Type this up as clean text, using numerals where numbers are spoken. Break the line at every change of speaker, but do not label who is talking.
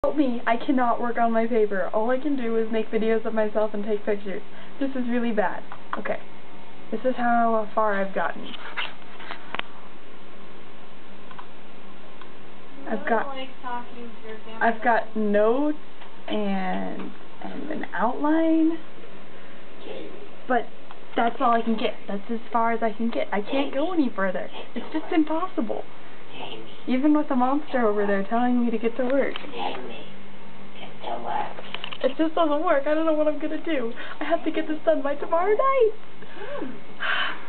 Help me, I cannot work on my paper. All I can do is make videos of myself and take pictures. This is really bad. Okay, this is how far I've gotten. I've got notes and an outline, but that's all I can get. That's as far as I can get. I can't go any further. It's just impossible. Even with the monster over there telling me to get to work. It just doesn't work. I don't know what I'm gonna do. I have to get this done by tomorrow night.